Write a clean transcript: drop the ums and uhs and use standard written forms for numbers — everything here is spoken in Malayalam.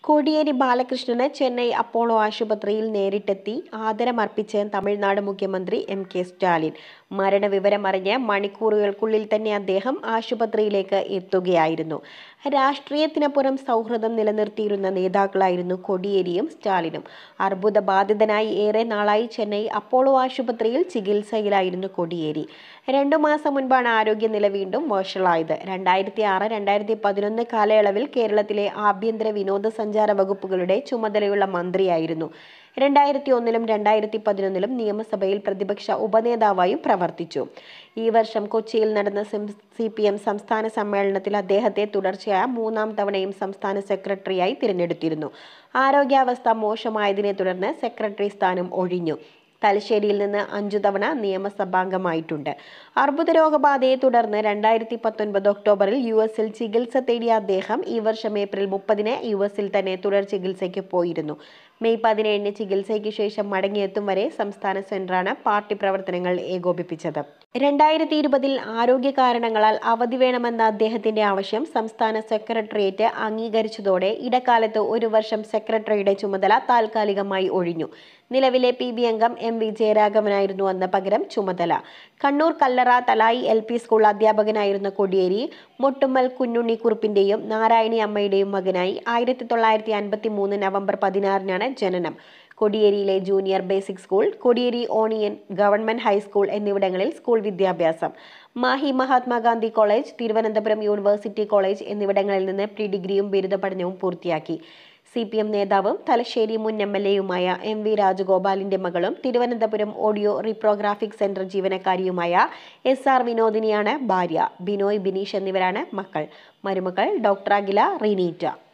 കോടിയേരി ബാലകൃഷ്ണന് ചെന്നൈ അപ്പോളോ ആശുപത്രിയിൽ നേരിട്ടെത്തി ആദരമർപ്പിച്ച് തമിഴ്നാട് മുഖ്യമന്ത്രി എം.കെ. സ്റ്റാലിൻ. മരണവിവരമറിഞ്ഞ് മണിക്കൂറുകൾക്കുള്ളിൽ തന്നെ അദ്ദേഹം ആശുപത്രിയിലേക്ക് എത്തുകയായിരുന്നു. രാഷ്ട്രീയത്തിനപ്പുറം സൗഹൃദം നിലനിർത്തിയിരുന്ന നേതാക്കളായിരുന്നു കോടിയേരിയും സ്റ്റാലിനും. അർബുദബാധിതനായി ഏറെ നാളായി ചെന്നൈ അപ്പോളോ ആശുപത്രിയിൽ ചികിത്സയിലായിരുന്നു കോടിയേരി. 2 മാസം മുൻപാണ് ആരോഗ്യനില വീണ്ടും വഷളായത്. 2006-2011 കാലയളവിൽ കേരളത്തിലെ ആഭ്യന്തര വിനോദസഞ്ചാര വകുപ്പുകളുടെ ചുമതലയുള്ള മന്ത്രിയായിരുന്നു. 2001-ലും 2011-ലും നിയമസഭയിൽ പ്രതിപക്ഷ ഉപനേതാവായും പ്രവർത്തിച്ചു. ഈ വർഷം കൊച്ചിയിൽ നടന്ന CPM സംസ്ഥാന സമ്മേളനത്തിൽ അദ്ദേഹത്തെ തുടർച്ചയായ 3-ാം തവണയും സംസ്ഥാന സെക്രട്ടറിയായി തിരഞ്ഞെടുത്തിരുന്നു. ആരോഗ്യാവസ്ഥ മോശമായതിനെ തുടർന്ന് സെക്രട്ടറി സ്ഥാനം ഒഴിഞ്ഞു. തലശ്ശേരിയിൽ നിന്ന് 5 തവണ നിയമസഭാംഗമായിട്ടുണ്ട്. അർബുദ രോഗബാധയെ തുടർന്ന് 2019 ഒക്ടോബറിൽ US-ൽ ചികിത്സ തേടിയ അദ്ദേഹം ഈ വർഷം ഏപ്രിൽ 30-ന് US-ൽ തന്നെ തുടർ ചികിത്സയ്ക്ക് പോയിരുന്നു. മെയ് 17-ന് ചികിത്സയ്ക്ക് ശേഷം മടങ്ങിയെത്തും വരെ സംസ്ഥാന സെന്ററാണ് പാർട്ടി പ്രവർത്തനങ്ങൾ ഏകോപിപ്പിച്ചത്. 2020-ൽ ആരോഗ്യ കാരണങ്ങളാൽ അവധി വേണമെന്ന അദ്ദേഹത്തിന്റെ ആവശ്യം സംസ്ഥാന സെക്രട്ടേറിയറ്റ് അംഗീകരിച്ചതോടെ ഇടക്കാലത്ത് 1 വർഷം സെക്രട്ടറിയുടെ ചുമതല താൽക്കാലികമായി ഒഴിഞ്ഞു. നിലവിലെ PB അംഗം MV ജയരാഘവനായിരുന്നു അന്ന് പകരം ചുമതല. കണ്ണൂർ കല്ലറ തലായി LP സ്കൂൾ അധ്യാപകനായിരുന്ന കോടിയേരി മൊട്ടുമ്മൽ കുഞ്ഞുണ്ണിക്കുറുപ്പിന്റെയും നാരായണി അമ്മയുടെയും മകനായി 1953 നവംബർ 16-നാണ് ജനനം. കോടിയേരിയിലെ junior basic school, Kodiyeri Oniyan government high school എന്നിവിടങ്ങളിൽ സ്കൂൾ വിദ്യാഭ്യാസം. Mahe Mahatma Gandhi college, Thiruvananthapuram university college എന്നിവിടങ്ങളിൽ നിന്ന് പ്രീ-ഡിഗ്രിയും ബിരുദ പഠനവും പൂർത്തിയാക്കി. CPM നേതാവും തലശ്ശേരി മുൻ MLA-യുമായ MV രാജഗോപാലിന്റെ മകളും തിരുവനന്തപുരം ഓഡിയോ റിപ്രോഗ്രാഫിക് സെന്റർ ജീവനക്കാരിയുമായ SR വിനോദിനിയാണ് ഭാര്യ. ബിനോയ്, ബിനീഷ് എന്നിവരാണ് മക്കൾ. മരുമക്കൾ ഡോക്ടർ അഖില, റീനീറ്റ.